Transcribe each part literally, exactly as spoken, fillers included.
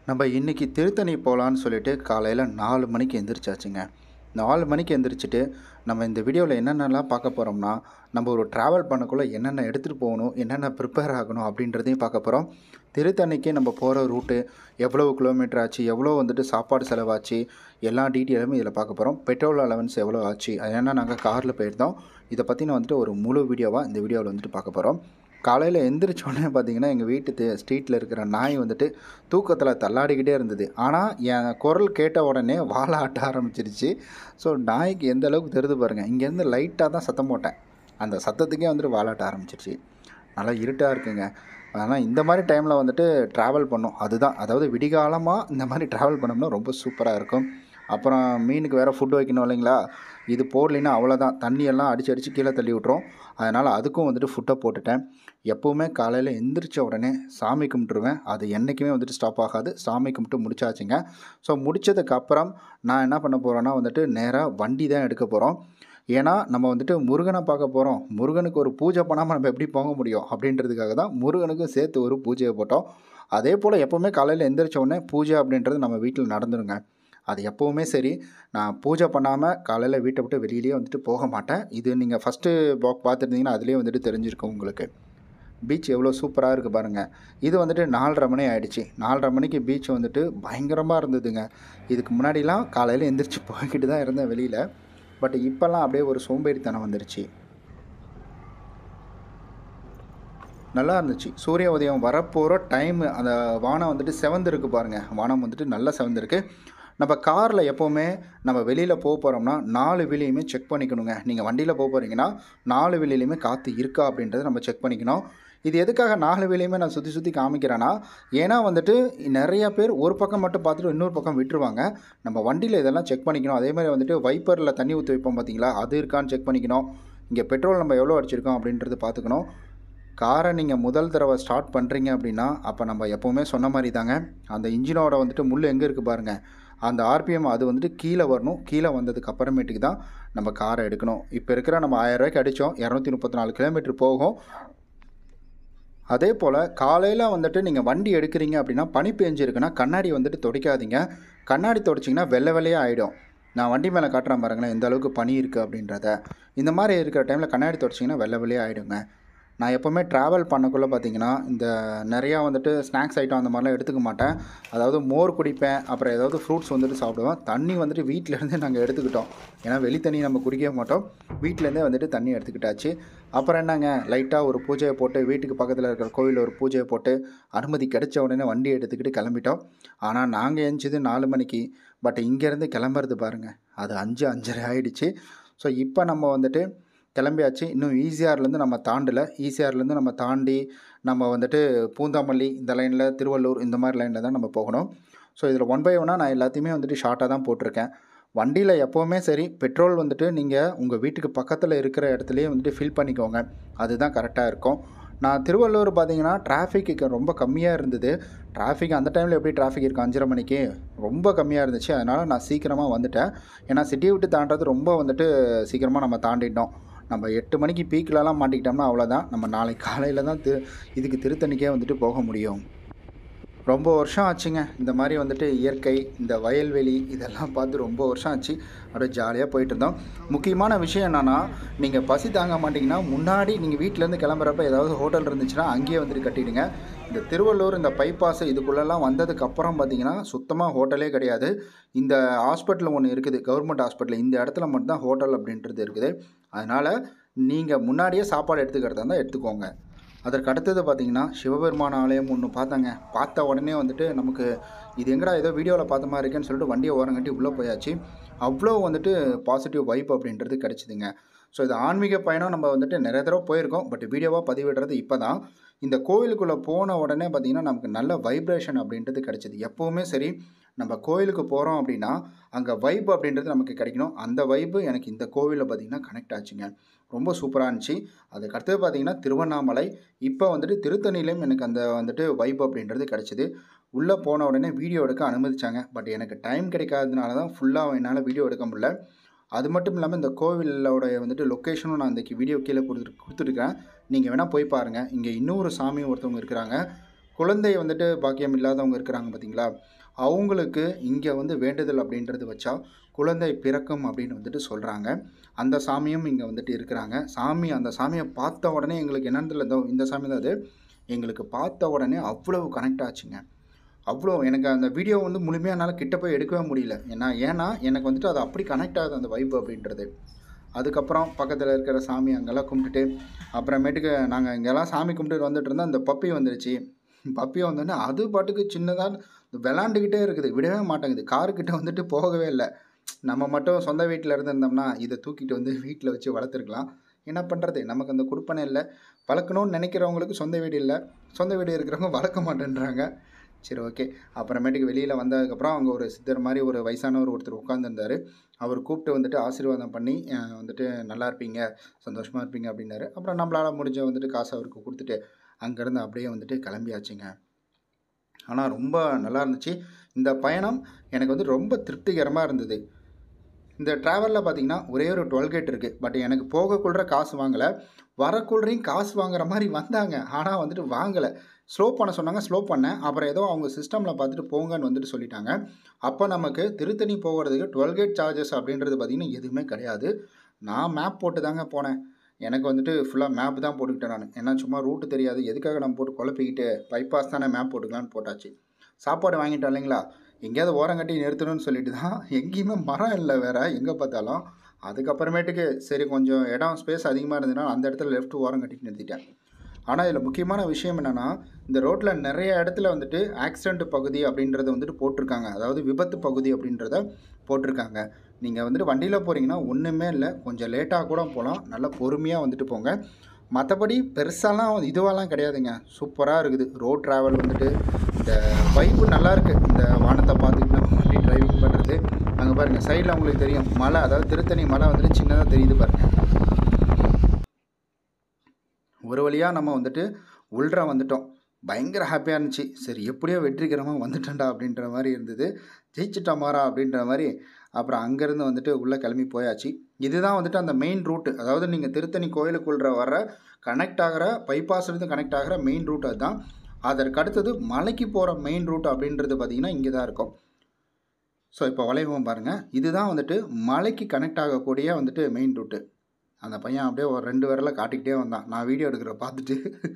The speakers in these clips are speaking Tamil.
நம்ம இன்னைக்கு திருத்தணி போகலான்னு சொல்லிட்டு காலையில் நாலு மணிக்கு எந்திரிச்சாச்சுங்க. நாலு மணிக்கு எந்திரிச்சிட்டு நம்ம இந்த வீடியோவில் என்னென்னலாம் பார்க்க போகிறோம்னா, நம்ம ஒரு ட்ராவல் பண்ணக்குள்ள என்னென்ன எடுத்துகிட்டு போகணும், என்னென்ன ப்ரிப்பேர் ஆகணும் அப்படின்றதையும் பார்க்க போகிறோம். திருத்தணிக்கு நம்ம போகிற ரூட்டு எவ்வளவு கிலோமீட்டர் ஆச்சு, எவ்வளோ வந்துட்டு சாப்பாடு செலவாச்சு, எல்லா டீட்டெயிலுமே இதில் பார்க்க போகிறோம். பெட்ரோல் அலவன்ஸ் எவ்வளோ ஆச்சு, அது ஏன்னா நாங்கள் காரில் போயிருந்தோம். இதை பற்றின வந்துட்டு ஒரு முழு வீடியோவாக இந்த வீடியோவில் வந்துட்டு பார்க்க போகிறோம். காலையில் எந்திரிச்ச உடனே பார்த்தீங்கன்னா, எங்கள் வீட்டு தெ ஸ்ட்ரீட்டில் இருக்கிற நாய் வந்துட்டு தூக்கத்தில் தள்ளாடிக்கிட்டே இருந்தது. ஆனால் என் குரல் கேட்ட உடனே வால ஆட்ட ஆரம்பிச்சிருச்சு. ஸோ நாய்க்கு எந்த அளவுக்கு தெரியுது பாருங்கள். இங்கேருந்து லைட்டாக தான் சத்தம் போட்டேன். அந்த சத்தத்துக்கே வந்துட்டு வாலாட்ட ஆரம்பிச்சிருச்சு. நல்லா இருட்டாக இருக்குங்க. ஆனால் இந்த மாதிரி டைமில் வந்துட்டு ட்ராவல் பண்ணோம். அதுதான், அதாவது விடிகாலமாக இந்த மாதிரி ட்ராவல் பண்ணோம்னா ரொம்ப சூப்பராக இருக்கும். அப்புறம் மீனுக்கு வேறு ஃபுட் வைக்கணும் இல்லைங்களா? இது போடலைன்னா அவ்வளோதான், தண்ணியெல்லாம் அடித்து அடித்து கீழே தள்ளி விட்ரும். அதனால் அதுக்கும் வந்துட்டு ஃபுட்டை போட்டுட்டேன். எப்போவுமே காலையில் எந்திரிச்ச உடனே சாமி கும்பிட்டுருவேன். அது என்றைக்குமே வந்துட்டு ஸ்டாப் ஆகாது. சாமி கும்பிட்டு முடிச்சாச்சுங்க. ஸோ முடித்ததுக்கப்புறம் நான் என்ன பண்ண போகிறேன்னா வந்துட்டு நேராக வண்டி தான் எடுக்க போகிறோம். ஏன்னா நம்ம வந்துட்டு முருகனை பார்க்க போகிறோம். முருகனுக்கு ஒரு பூஜை பண்ணாமல் நம்ம எப்படி போக முடியும் அப்படின்றதுக்காக தான் முருகனுக்கும் சேர்த்து ஒரு பூஜையை போட்டோம். அதே போல் எப்போவுமே காலையில் எந்திரிச்ச உடனே பூஜை அப்படின்றது நம்ம வீட்டில் நடந்துருங்க. அது எப்போவுமே சரி. நான் பூஜை பண்ணாமல் காலையில் வீட்டை விட்டு வெளியிலேயே வந்துட்டு போக மாட்டேன். இது நீங்கள் ஃபஸ்ட்டு ப்ளாக் பார்த்துருந்தீங்கன்னா அதிலே வந்துட்டு தெரிஞ்சிருக்கும் உங்களுக்கு. பீச் எவ்வளோ சூப்பராக இருக்குது பாருங்கள். இது வந்துட்டு நாலரை மணி ஆகிடுச்சி. நாலரை மணிக்கு பீச் வந்துட்டு பயங்கரமாக இருந்ததுங்க. இதுக்கு முன்னாடிலாம் காலையில் எந்திரிச்சு போய்கிட்டு தான் இருந்தேன் வெளியில். பட் இப்போல்லாம் அப்படியே ஒரு சோம்பேறித்தனம் வந்துருச்சு. நல்லா இருந்துச்சு. சூரிய உதயம் வரப்போகிற டைமு அந்த வானம் வந்துட்டு செவந்திருக்கு பாருங்கள். வானம் வந்துட்டு நல்லா செவந்திருக்கு. நம்ம காரில் எப்போவுமே நம்ம வெளியில் போக போகிறோம்னா நாலு விலையுமே செக் பண்ணிக்கணுங்க. நீங்கள் வண்டியில் போக போகிறீங்கன்னா நாலு விலையிலையுமே காற்று இருக்கா அப்படின்றத நம்ம செக் பண்ணிக்கணும். இது எதுக்காக நாலு விலையுமே நான் சுற்றி சுற்றி காமிக்கிறேன்னா, ஏன்னா வந்துட்டு நிறையா பேர் ஒரு பக்கம் மட்டும் பார்த்துட்டு இன்னொரு பக்கம் விட்டுருவாங்க. நம்ம வண்டியில் இதெல்லாம் செக் பண்ணிக்கணும். அதே மாதிரி வந்துட்டு வைப்பரில் தண்ணி ஊற்றி வைப்போம் பார்த்தீங்களா, அது இருக்கான்னு செக் பண்ணிக்கணும். இங்கே பெட்ரோல் நம்ம எவ்வளோ அடிச்சிருக்கோம் அப்படின்றது பார்த்துக்கணும். காரை நீங்கள் முதல் தடவை ஸ்டார்ட் பண்ணுறீங்க அப்படின்னா, அப்போ நம்ம எப்போவுமே சொன்ன மாதிரி தாங்க, அந்த இன்ஜினோட வந்துட்டு முள் எங்கே இருக்குது பாருங்கள், அந்த ஆர்பிஎம் அது வந்துட்டு கீழே வரணும். கீழே வந்ததுக்கு அப்புறமேட்டுக்கு தான் நம்ம காரை எடுக்கணும். இப்போ இருக்கிற நம்ம ஆயிரம் ரூபாய்க்கு அடித்தோம், இரநூத்தி முப்பத்தி நாலு கிலோமீட்டர் போகும். அதே போல் காலையில் வந்துட்டு நீங்கள் வண்டி எடுக்கிறீங்க அப்படின்னா, பனி பெஞ்சிருக்குன்னா கண்ணாடி வந்துட்டு துடைக்காதீங்க. கண்ணாடி துடைச்சிங்கன்னா வெள்ளை வெள்ளையாக ஆகிடும். நான் வண்டி மேலே காட்டுறேன் பாருங்களேன், எந்த அளவுக்கு பனி இருக்குது அப்படின்றத. இந்த மாதிரி இருக்கிற டைமில் கண்ணாடி துடைச்சிங்கன்னா வெள்ளை வெள்ளையாக ஆகிடுங்க. நான் எப்போவுமே ட்ராவல் பண்ணக்குள்ளே பார்த்தீங்கன்னா, இந்த நிறையா வந்துட்டு ஸ்நாக்ஸ் ஐட்டம் அந்த மாதிரிலாம் எடுத்துக்க மாட்டேன். அதாவது மோர் குடிப்பேன், அப்புறம் ஏதாவது ஃப்ரூட்ஸ் வந்துட்டு சாப்பிடுவேன். தண்ணி வந்துட்டு வீட்டிலேருந்தே நாங்கள் எடுத்துக்கிட்டோம். ஏன்னா வெளி தண்ணி நம்ம குடிக்கவே மாட்டோம். வீட்டிலேருந்தே வந்துட்டு தண்ணி எடுத்துக்கிட்டாச்சு. அப்புறம் என்னங்க, லைட்டாக ஒரு பூஜையை போட்டு வீட்டுக்கு பக்கத்தில் இருக்கிற கோவிலில் ஒரு பூஜையை போட்டு அனுமதி கிடைச்ச உடனே வண்டி எடுத்துக்கிட்டு கிளம்பிட்டோம். ஆனால் நாங்கள் எழுந்திச்சது நாலு மணிக்கு. பட் இங்கேருந்து கிளம்புறது பாருங்கள், அது அஞ்சு அஞ்சரை ஆகிடுச்சு. ஸோ இப்போ நம்ம வந்துட்டு கிளம்பியாச்சு. இன்னும் ஈசிஆர்லேருந்து நம்ம தாண்டலை. ஈசிஆர்லேருந்து நம்ம தாண்டி நம்ம வந்துட்டு பூந்தாமல்லி இந்த லைனில், திருவள்ளூர் இந்த மாதிரி லைனில் தான் நம்ம போகணும். ஸோ இதில் ஒன் பை ஒன்னாக நான் எல்லாத்தையுமே வந்துட்டு ஷார்ட்டாக தான் போட்டிருக்கேன். வண்டியில் எப்போவுமே சரி, பெட்ரோல் வந்துட்டு நீங்கள் உங்கள் வீட்டுக்கு பக்கத்தில் இருக்கிற இடத்துலையே வந்துட்டு ஃபில் பண்ணிக்கோங்க. அதுதான் கரெக்டாக இருக்கும். நான் திருவள்ளூர் பார்த்தீங்கன்னா டிராஃபிக்கு ரொம்ப கம்மியாக இருந்தது. டிராஃபிக் அந்த டைமில் எப்படி டிராஃபிக் இருக்குது, அஞ்சரை மணிக்கு ரொம்ப கம்மியாக இருந்துச்சு. அதனால் நான் சீக்கிரமாக வந்துட்டேன். ஏன்னா சிட்டியை விட்டு தாண்டது ரொம்ப வந்துட்டு சீக்கிரமாக நம்ம தாண்டிட்டோம். நம்ம எட்டு மணிக்கு பீக்கிலலாம் மாட்டிக்கிட்டோம்னா அவ்வளோதான். நம்ம நாளைக்கு காலையில் தான் திரு இதுக்கு திருத்தணிக்கே வந்துட்டு போக முடியும். ரொம்ப வருஷம் ஆச்சுங்க இந்த மாதிரி வந்துட்டு இயற்கை, இந்த வயல்வெளி இதெல்லாம் பார்த்து ரொம்ப வருஷம் ஆச்சு. அப்படியே ஜாலியாக போயிட்டுருந்தோம். முக்கியமான விஷயம் என்னென்னா, நீங்கள் பசி தாங்க மாட்டிங்கன்னா முன்னாடி நீங்கள் வீட்டிலேருந்து கிளம்புறப்ப ஏதாவது ஹோட்டல் இருந்துச்சுன்னா அங்கேயே வந்துட்டு கட்டிடுங்க. இந்த திருவள்ளூர் இந்த பைபாஸ் இதுக்குள்ளெல்லாம் வந்ததுக்கப்புறம் பார்த்தீங்கன்னா சுத்தமாக ஹோட்டலே கிடையாது. இந்த ஹாஸ்பிட்டல் ஒன்று இருக்குது, கவர்மெண்ட் ஹாஸ்பிட்டல். இந்த இடத்துல மட்டும்தான் ஹோட்டல் அப்படின்றது இருக்குது. அதனால் நீங்கள் முன்னாடியே சாப்பாடு எடுத்துக்கிறதா இருந்தால் எடுத்துக்கோங்க. அதற்கு அடுத்தது பார்த்திங்கன்னா, சிவபெருமான ஆலயம் ஒன்று பார்த்தாங்க. பார்த்த உடனே வந்துட்டு நமக்கு இது எங்கடா ஏதோ வீடியோவில் பார்த்த மாதிரி இருக்குன்னு சொல்லிட்டு வண்டியை ஓரங்கட்டி உள்ளே போயாச்சு. அவ்வளோ வந்துட்டு பாசிட்டிவ் வைப் அப்படின்றது கிடச்சிதுங்க. ஸோ இது ஆன்மீக பயணம் நம்ம வந்துட்டு நிறைய தடவை போயிருக்கோம். பட் வீடியோவாக பதிவிடுறது இப்போ தான். இந்த கோயிலுக்குள்ளே போன உடனே பார்த்திங்கன்னா நமக்கு நல்ல வைப்ரேஷன் அப்படின்றது கிடச்சிது. எப்போவுமே சரி, நம்ம கோயிலுக்கு போகிறோம் அப்படின்னா அங்கே வைப் அப்படின்றது நமக்கு கிடைக்கணும். அந்த வைப்பு எனக்கு இந்த கோவிலில் பார்த்திங்கன்னா கனெக்ட் ஆச்சுங்க. ரொம்ப சூப்பராக இருந்துச்சு. அதுக்கு அடுத்தது பார்த்திங்கன்னா திருவண்ணாமலை. இப்போ வந்துட்டு திருத்தணிலையும் எனக்கு அந்த வந்துட்டு வைப் அப்படின்றது கிடச்சிது. உள்ளே போன உடனே வீடியோ எடுக்க அனுமதிச்சாங்க. பட் எனக்கு டைம் கிடைக்காததுனால தான் ஃபுல்லாக என்னால் வீடியோ எடுக்க முடியல. அது மட்டும் இல்லாமல் இந்த கோவிலோட வந்துட்டு லொக்கேஷனும் நான் இன்றைக்கி வீடியோ கீழே கொடுத்துட்டு கொடுத்துருக்கேன். நீங்கள் வேணால் போய் பாருங்கள். இங்கே இன்னொரு சாமி ஒருத்தவங்க இருக்கிறாங்க. குழந்தை வந்துட்டு பாக்கியம் இல்லாதவங்க இருக்கிறாங்க பார்த்தீங்களா, அவங்களுக்கு இங்கே வந்து வேண்டுதல் அப்படின்றது வச்சா குழந்தை பிறக்கும் அப்படின்னு வந்துட்டு சொல்கிறாங்க. அந்த சாமியும் இங்கே வந்துட்டு இருக்கிறாங்க. சாமி அந்த சாமியை பார்த்த உடனே எங்களுக்கு என்னன்னு தெரியல, இதோ இந்த சாமி தான் அது. எங்களுக்கு பார்த்த உடனே அவ்வளவு கனெக்ட் ஆச்சுங்க. அவ்வளோ எனக்கு அந்த வீடியோ வந்து முழுமையாக என்னால் கிட்ட போய் எடுக்கவே முடியல. ஏன்னா ஏன்னா எனக்கு வந்துட்டு அது அப்படி கனெக்ட் ஆகுது அந்த வைப் அப்படின்றது. அதுக்கப்புறம் பக்கத்தில் இருக்கிற சாமி அங்கெல்லாம் கும்பிட்டுட்டு அப்புறமேட்டுக்கு நாங்கள் இங்கெல்லாம் சாமி கும்பிட்டு வந்துட்டு இருந்தால் அந்த பப்பி வந்துடுச்சு. பப்பி வந்தோடனே அது பாட்டுக்கு சின்னதாக விளாண்டுக்கிட்டே இருக்குது, விடவே மாட்டேங்குது. காருக்கிட்ட வந்துட்டு போகவே இல்லை. நம்ம மட்டும் சொந்த வீட்டில் இருந்திருந்தோம்னா இதை தூக்கிட்டு வந்து வீட்டில் வச்சு வளர்த்துருக்கலாம். என்ன பண்ணுறது, நமக்கு அந்த கொடுப்பனை இல்லை. வளர்க்கணும்னு நினைக்கிறவங்களுக்கு சொந்த வீடு இல்லை, சொந்த வீடு இருக்கிறவங்க வளர்க்க மாட்டேன்றாங்க. சரி, ஓகே. அப்புறமேட்டுக்கு வெளியில் வந்ததுக்கப்புறம் அங்கே ஒரு சித்தர் மாதிரி ஒரு வயசானவர் ஒருத்தர் உட்காந்துருந்தார். அவர் கூப்பிட்டு வந்துட்டு ஆசீர்வாதம் பண்ணி வந்துட்டு நல்லா இருப்பீங்க, சந்தோஷமாக இருப்பீங்க அப்படின்னாரு. அப்புறம் நம்மளால் முடிஞ்ச வந்துட்டு காசு அவருக்கு கொடுத்துட்டு அங்கேருந்து அப்படியே வந்துட்டு கிளம்பியாச்சுங்க. ஆனால் ரொம்ப நல்லா இருந்துச்சு இந்த பயணம். எனக்கு வந்து ரொம்ப திருப்திகரமாக இருந்தது. இந்த ட்ராவலில் பார்த்திங்கன்னா ஒரே ஒரு டோல்கேட் இருக்குது. பட் எனக்கு போகக்குள்ள காசு வாங்கலை, வரக்குள்ளரையும் காசு வாங்குற மாதிரி வந்தாங்க. ஆனால் வந்துட்டு வாங்கலை. ஸ்லோ பண்ண சொன்னாங்க, ஸ்லோ பண்ணேன். அப்புறம் ஏதோ அவங்க சிஸ்டமில் பார்த்துட்டு போங்கன்னு வந்துட்டு சொல்லிட்டாங்க. அப்போ நமக்கு திருத்தணி போகிறதுக்கு டோல்கேட் சார்ஜஸ் அப்படின்றது பார்த்திங்கன்னா எதுவுமே கிடையாது. நான் மேப் போட்டு தாங்க போனேன். எனக்கு வந்துட்டு ஃபுல்லாக மேப் தான் போட்டுக்கிட்டேன் நான். ஏன்னா சும்மா ரூட்டு தெரியாது, எதுக்காக நம்ம போட்டு குழப்பிக்கிட்டு பைபாஸ் தானே மேப் போட்டுக்கலான்னு போட்டாச்சு. சாப்பாடு வாங்கிட்டோம் இல்லைங்களா, எங்கேயாவது ஓரம் கட்டி நிறுத்தணும்னு சொல்லிட்டு தான். எங்கேயுமே மரம் இல்லை வேறு எங்கே பார்த்தாலும். அதுக்கப்புறமேட்டுக்கு சரி கொஞ்சம் இடம் ஸ்பேஸ் அதிகமாக இருந்ததுன்னா அந்த இடத்துல லெஃப்ட் ஓரம் கட்டிட்டு நிறுத்திட்டேன். ஆனால் இதில் முக்கியமான விஷயம் என்னென்னா, இந்த ரோட்டில் நிறைய இடத்துல வந்துட்டு ஆக்சிடெண்ட் பகுதி அப்படின்றத வந்துட்டு போட்டிருக்காங்க. அதாவது விபத்து பகுதி அப்படின்றத போட்டிருக்காங்க. நீங்கள் வந்துட்டு வண்டியில் போகிறீங்கன்னா ஒன்றுமே இல்லை, கொஞ்சம் லேட்டாக கூட போகலாம், நல்லா பொறுமையாக வந்துட்டு போங்க. மற்றபடி பெருசாலாம் இதுவாலாம் கிடையாதுங்க. சூப்பராக இருக்குது ரோட் ட்ராவல் வந்துட்டு. இந்த வைப்பு நல்லாயிருக்கு. இந்த வானத்தை பார்த்துட்டு நம்ம வண்டி டிரைவிங் பண்ணுறது. அங்கே பாருங்கள் சைடில் உங்களுக்கு தெரியும் மலை, அதாவது திருத்தணி மலை வந்துட்டு சின்னதாக தெரியுது பாருங்கள். ஒரு வழியாக நம்ம வந்துட்டு உள்ற வந்துட்டோம். பயங்கர ஹாப்பியாக இருந்துச்சு. சரி எப்படியோ வெற்றிகரமாக வந்துட்டேன்டா அப்படின்ற மாதிரி இருந்தது. ஜெயிச்சிட்டா மாறா அப்படின்ற மாதிரி. அப்புறம் அங்கேருந்து வந்துட்டு உள்ளே கிளம்பி போயாச்சு. இதுதான் வந்துட்டு அந்த மெயின் ரூட்டு. அதாவது நீங்கள் திருத்தணி கோயிலுக்குள்ள வர கனெக்ட் ஆகிற பைபாஸ்லேருந்து கனெக்ட் ஆகிற மெயின் ரூட் அதுதான். அதற்கு அடுத்தது மலைக்கு போகிற மெயின் ரூட் அப்படின்றது பார்த்திங்கன்னா இங்கே தான் இருக்கும். ஸோ இப்போ வளைவம் பாருங்கள், இதுதான் வந்துட்டு மலைக்கு கனெக்ட் ஆகக்கூடிய வந்துட்டு மெயின் ரூட்டு. அந்த பையன் அப்படியே ஒரு ரெண்டு விரலை காட்டிக்கிட்டே வந்தான் நான் வீடியோ எடுக்கிற பார்த்துட்டு.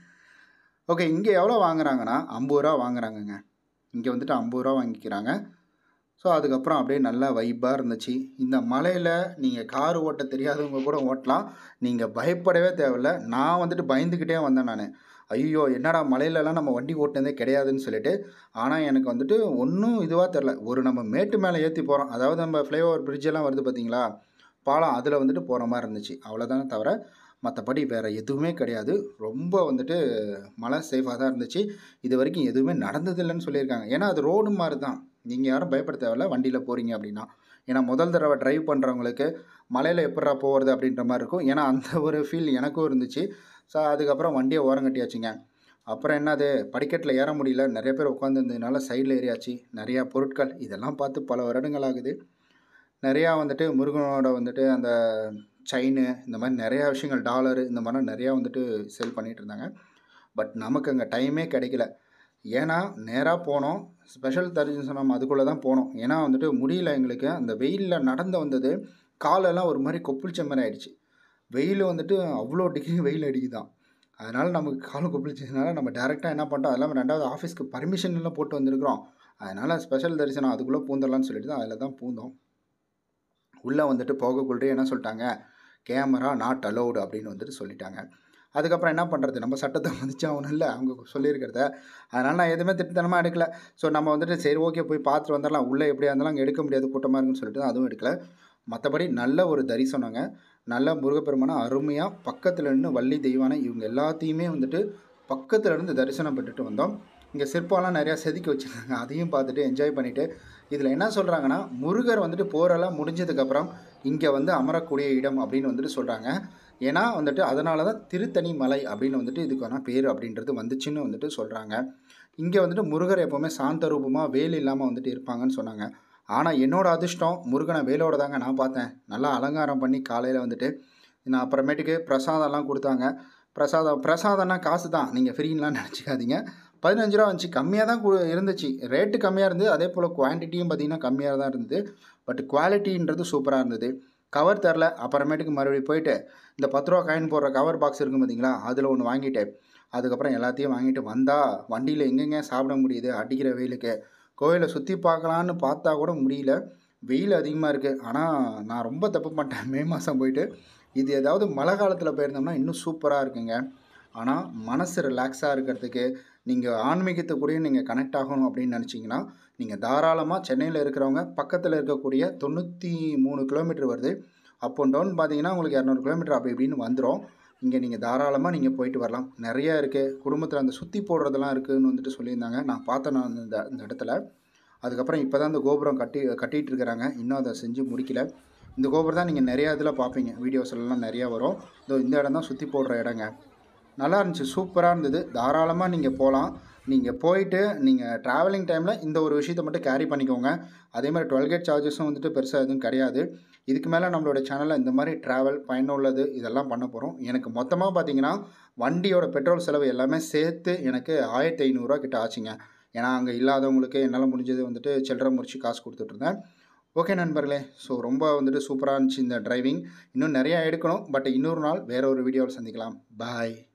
ஓகே, இங்கே எவ்வளோ வாங்குறாங்கன்னா ஐம்பது ரூபா வாங்குறாங்கங்க. இங்கே வந்துட்டு ஐம்பது ரூபா வாங்கிக்கிறாங்க. ஸோ அதுக்கப்புறம் அப்படியே நல்லா வைப்பாக இருந்துச்சு. இந்த மலையில் நீங்கள் கார் ஓட்ட தெரியாதவங்க கூட ஓட்டலாம், நீங்கள் பயப்படவே தேவையில்லை. நான் வந்துட்டு பயந்துக்கிட்டே வந்தேன் நான். ஐயோ என்னடா மலையிலலாம் நம்ம வண்டி ஓட்டினதே கிடையாதுன்னு சொல்லிட்டு. ஆனால் எனக்கு வந்துட்டு ஒன்றும் இதுவாக தெரில. ஒரு நம்ம மேட்டு மேலே ஏற்றி போகிறோம், அதாவது நம்ம ஃப்ளைஓவர் பிரிட்ஜெல்லாம் வருது பார்த்தீங்களா, பாலம், அதில் வந்துட்டு போகிற மாதிரி இருந்துச்சு. அவ்வளோதானே தவிர மற்றபடி வேறு எதுவுமே கிடையாது. ரொம்ப வந்துட்டு மழை சேஃபாக தான் இருந்துச்சு. இது வரைக்கும் எதுவுமே நடந்ததில்லைன்னு சொல்லியிருக்காங்க. ஏன்னா அது ரோடு மாதிரி தான், நீங்கள் யாரும் பயப்பட தேவையில்ல வண்டியில் போகிறீங்க அப்படின்னா. ஏன்னா முதல் தடவை ட்ரைவ் பண்ணுறவங்களுக்கு மலையில் எப்படா போகிறது அப்படின்ற மாதிரி இருக்கும். ஏன்னா அந்த ஒரு ஃபீல் எனக்கும் இருந்துச்சு. ஸோ அதுக்கப்புறம் வண்டியை ஓரம் கட்டியாச்சுங்க. அப்புறம் என்னது, படிக்கட்டில் ஏற முடியல, நிறைய பேர் உட்காந்துருந்ததுனால சைடில் ஏறியாச்சு. நிறையா பொருட்கள் இதெல்லாம் பார்த்து பல வருடங்கள் ஆகுது. நிறையா வந்துட்டு முருகனோட வந்துட்டு அந்த செயினு, இந்த மாதிரி நிறையா விஷயங்கள், டாலரு, இந்த மாதிரிலாம் நிறையா வந்துட்டு சேல் பண்ணிகிட்டு இருந்தாங்க. பட் நமக்கு அங்கே டைமே கிடைக்கல. ஏன்னா நேராக போனோம், ஸ்பெஷல் தரிசனம் அதுக்குள்ளே தான் போனோம். ஏன்னா வந்துட்டு முடியல எங்களுக்கு. அந்த வெயிலில் நடந்து வந்தது காலெல்லாம் ஒரு மாதிரி கொப்பளிச்ச மாதிரி ஆயிடுச்சு. வெயில் வந்துட்டு அவ்வளோ டிகிரி வெயில் அடிக்குதான். அதனால் நமக்கு காலம் கொப்பளிச்சதுனால நம்ம டேரெக்டாக என்ன பண்ணிட்டோம், அதெல்லாம் ரெண்டாவது ஆஃபீஸ்க்கு பர்மிஷன் எல்லாம் போட்டு வந்திருக்கிறோம். அதனால் ஸ்பெஷல் தரிசனம் அதுக்குள்ளே பூந்துடலான்னு சொல்லிட்டு தான் அதில் தான் பூந்தோம். உள்ளே வந்துட்டு போகக்குள்ளே என்ன சொல்லிட்டாங்க, கேமரா நாட் அலௌடு அப்படின்னு வந்துட்டு சொல்லிட்டாங்க. அதுக்கப்புறம் என்ன பண்ணுறது, நம்ம சட்டத்தை மதிச்சு ஆகணும் இல்லை அவங்க சொல்லியிருக்கிறத. அதனால் நான் எதுவுமே திட்டத்தனமாக எடுக்கலை. ஸோ நம்ம வந்துட்டு சரி ஓகே போய் பார்த்துட்டு வந்துடலாம், உள்ளே எப்படியா இருந்தாலும் அங்கே எடுக்க முடியாது கூட்டமாக இருக்குன்னு சொல்லிட்டு தான் அதுவும் எடுக்கலை. மற்றபடி நல்ல ஒரு தரிசனங்க. நல்ல முருகப்பெருமானை அருமையாக பக்கத்தில் இருந்து வள்ளி தெய்வானை இவங்க எல்லாத்தையுமே வந்துட்டு பக்கத்தில் இருந்து தரிசனம் பெற்றுட்டு வந்தோம். இங்கே சிற்பம்லாம் நிறையா செதுக்கி வச்சுருக்காங்க, அதையும் பார்த்துட்டு என்ஜாய் பண்ணிவிட்டு. இதில் என்ன சொல்கிறாங்கன்னா, முருகர் வந்துட்டு போரெல்லாம் முடிஞ்சதுக்கப்புறம் இங்கே வந்து அமரக்கூடிய இடம் அப்படின்னு வந்துட்டு சொல்கிறாங்க. ஏன்னா வந்துட்டு அதனால தான் திருத்தணி மலை அப்படின்னு வந்துட்டு இதுக்கான பேர் அப்படின்றது வந்துச்சுன்னு வந்துட்டு சொல்கிறாங்க. இங்கே வந்துட்டு முருகர் எப்போவுமே சாந்த ரூபமாக வேல் இல்லாமல் வந்துட்டு இருப்பாங்கன்னு சொன்னாங்க. ஆனால் என்னோடய அதிர்ஷ்டம் முருகனை வேலோட தாங்க நான் பார்த்தேன். நல்லா அலங்காரம் பண்ணி காலையில் வந்துட்டு நான் அப்புறமேட்டுக்கு பிரசாதம்லாம் கொடுத்தாங்க. பிரசாதம் பிரசாதம்னா காசு தான், நீங்கள் ஃப்ரீன்லாம் நினச்சிக்காதீங்க. பதினஞ்சு ரூபா வந்துச்சு. கம்மியாக தான் கு இருந்துச்சு. ரேட்டு கம்மியாக இருந்தது. அதே போல் குவான்டிட்டியும் பார்த்திங்கன்னா கம்மியாக தான் இருந்தது. பட் குவாலிட்டின்றது சூப்பராக இருந்தது. கவர் தரல. அப்புறமேட்டுக்கு மறுபடியும் போயிட்டு இந்த பத்து ரூபா காயின் போடுற கவர் பாக்ஸ் இருக்கும் பார்த்தீங்களா, அதில் ஒன்று வாங்கிட்டேன். அதுக்கப்புறம் எல்லாத்தையும் வாங்கிட்டு வந்தால் வண்டியில் எங்கெங்க சாப்பிட முடியுது அடிக்கிற வெயிலுக்கு. கோயிலை சுற்றி பார்க்கலான்னு பார்த்தா கூட முடியல. வெயில் அதிகமாக இருக்குது. ஆனால் நான் ரொம்ப தப்பு பண்ணிட்டேன் மே மாதம் போயிட்டு. இது ஏதாவது மழை காலத்தில் போயிருந்தோம்னா இன்னும் சூப்பராக இருக்குங்க. ஆனால் மனசு ரிலாக்ஸாக இருக்கிறதுக்கு, நீங்கள் ஆன்மீகத்தை கூடயும் நீங்கள் கனெக்ட் ஆகணும் அப்படின்னு நினச்சிங்கன்னா, நீங்கள் தாராளமாக சென்னையில் இருக்கிறவங்க பக்கத்தில் இருக்கக்கூடிய தொண்ணூற்றி மூணு கிலோமீட்டர் வருது. அப் அண்ட் டவுன் பார்த்தீங்கன்னா உங்களுக்கு இரநூறு கிலோமீட்டர் அப்படி இப்படின்னு வந்துடும். இங்கே நீங்கள் தாராளமாக நீங்கள் போயிட்டு வரலாம். நிறையா இருக்குது. குடும்பத்தில் அந்த சுற்றி போடுறதெல்லாம் இருக்குதுன்னு வந்துட்டு சொல்லியிருந்தாங்க. நான் பார்த்தேன் நான் இந்த இந்த இடத்துல. அதுக்கப்புறம் இப்போ தான் இந்த கோபுரம் கட்டி கட்டிகிட்டு இருக்கிறாங்க. இன்னும் அதை செஞ்சு முடிக்கல. இந்த கோபுரம் தான் நீங்கள் நிறையா இதில் பார்ப்பீங்க. வீடியோஸ்லாம் நிறையா வரும். இதோ இந்த இடம் தான் சுற்றி போடுற இடங்க. நல்லா இருந்துச்சு. சூப்பராக இருந்தது. தாராளமாக நீங்கள் போகலாம். நீங்கள் போயிட்டு நீங்கள் ட்ராவலிங் டைமில் இந்த ஒரு விஷயத்தை மட்டும் கேரி பண்ணிக்கோங்க. அதேமாதிரி டோல்கேட் சார்ஜஸும் வந்துட்டு பெருசாக எதுவும் கிடையாது. இதுக்கு மேலே நம்மளோட சேனலில் இந்த மாதிரி ட்ராவல் பயனுள்ளது இதெல்லாம் பண்ண போகிறோம். எனக்கு மொத்தமாக பார்த்தீங்கன்னா வண்டியோட பெட்ரோல் செலவு எல்லாமே சேர்த்து எனக்கு ஆயிரத்தி ஐநூறுரூவா கிட்ட ஆச்சுங்க. ஏன்னா அங்கே இல்லாதவங்களுக்கு என்னால் முடிஞ்சது வந்துட்டு சில்லறை முடிச்சு காசு கொடுத்துட்ருந்தேன். ஓகே நண்பர்களே, ஸோ ரொம்ப வந்துட்டு சூப்பராக இருந்துச்சு இந்த டிரைவிங். இன்னும் நிறையா எடுக்கணும். பட் இன்னொரு நாள் வேறு ஒரு வீடியோவில் சந்திக்கலாம். பாய்.